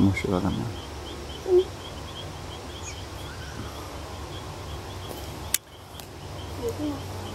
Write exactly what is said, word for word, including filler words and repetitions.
么说的吗？ 嗯。有这么好。